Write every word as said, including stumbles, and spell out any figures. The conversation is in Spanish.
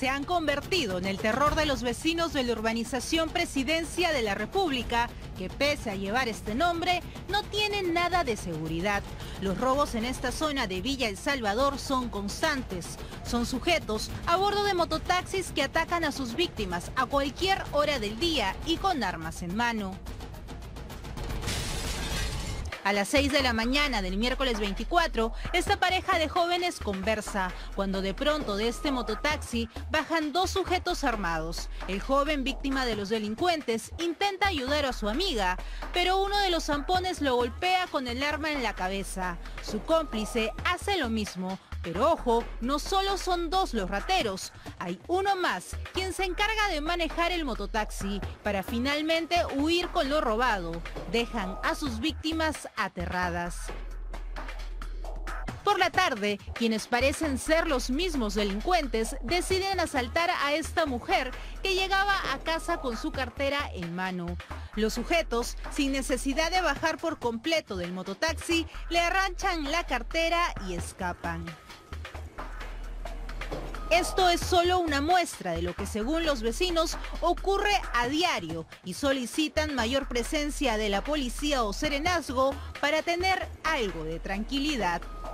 se han convertido en el terror de los vecinos de la urbanización Presidencia de la República, que pese a llevar este nombre, no tienen nada de seguridad. Los robos en esta zona de Villa El Salvador son constantes. Son sujetos a bordo de mototaxis que atacan a sus víctimas a cualquier hora del día y con armas en mano. A las seis de la mañana del miércoles veinticuatro, esta pareja de jóvenes conversa, cuando de pronto de este mototaxi bajan dos sujetos armados. El joven, víctima de los delincuentes, intenta ayudar a su amiga, pero uno de los zampones lo golpea con el arma en la cabeza. Su cómplice hace lo mismo, pero ojo, no solo son dos los rateros, hay uno más, quien se encarga de manejar el mototaxi para finalmente huir con lo robado. Dejan a sus víctimas aterradas. Por la tarde, quienes parecen ser los mismos delincuentes deciden asaltar a esta mujer que llegaba a casa con su cartera en mano. Los sujetos, sin necesidad de bajar por completo del mototaxi, le arranchan la cartera y escapan. Esto es solo una muestra de lo que, según los vecinos, ocurre a diario y solicitan mayor presencia de la policía o serenazgo para tener algo de tranquilidad.